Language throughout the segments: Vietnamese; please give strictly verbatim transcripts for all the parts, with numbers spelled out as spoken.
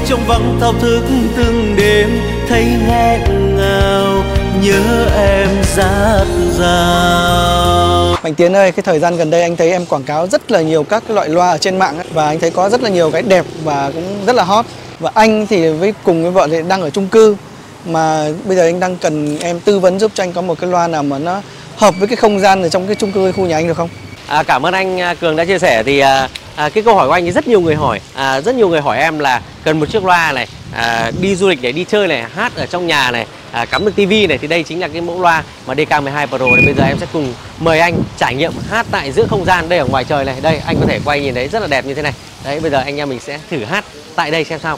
trong vắng thao thức từng đêm, thấy nghẹn ngào nhớ em dạt dào. Mạnh Tiến ơi, cái thời gian gần đây anh thấy em quảng cáo rất là nhiều các cái loại loa ở trên mạng ấy, và anh thấy có rất là nhiều cái đẹp và cũng rất là hot. Và anh thì với cùng với vợ thì đang ở chung cư, mà bây giờ anh đang cần em tư vấn giúp cho anh có một cái loa nào mà nó hợp với cái không gian ở trong cái chung cư khu nhà anh được không? À, cảm ơn anh Cường đã chia sẻ. Thì à, à, cái câu hỏi của anh thì rất nhiều người hỏi, à, rất nhiều người hỏi em là cần một chiếc loa này, à, đi du lịch để đi chơi này, hát ở trong nhà này, à, cắm được tivi này, thì đây chính là cái mẫu loa mà đê ca mười hai Pro. Thì bây giờ em sẽ cùng mời anh trải nghiệm hát tại giữa không gian đây ở ngoài trời này. Đây anh có thể quay nhìn thấy rất là đẹp như thế này. Đấy, bây giờ anh em mình sẽ thử hát tại đây xem sao.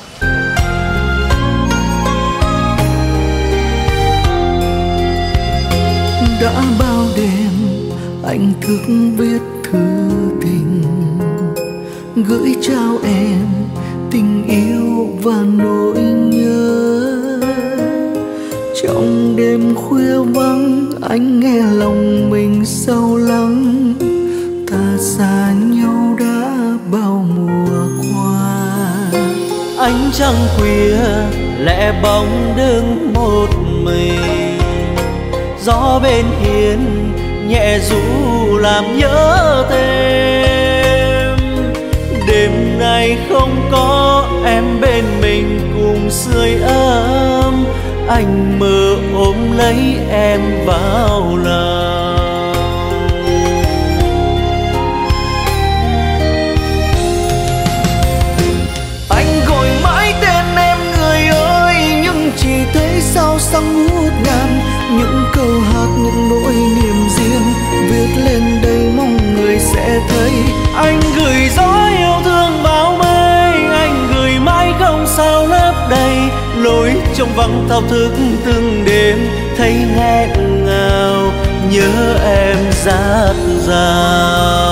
Đã bao đêm anh thức viết thư tình, gửi trao em tình yêu và nỗi nhớ. Trong đêm khuya vắng anh nghe lòng mình sâu lắng, ta xa nhau đã bao mùa qua. Ánh trăng khuya lẻ bóng đứng một mình, gió bên hiên nhẹ ru làm nhớ thêm. Đêm nay không có em bên mình cùng sưởi ấm, anh mơ ôm lấy em vào lòng. Anh gọi mãi tên em người ơi, nhưng chỉ thấy sao sóng ngút ngàn. Những câu hát, những nỗi niềm riêng viết lên đây mong người sẽ thấy. Anh gửi gió yêu thương bao mây, anh gửi mãi không sao lấp đầy. Lối trong vắng thao thức từng đêm, thấy nghẹn ngào nhớ em dạt dào.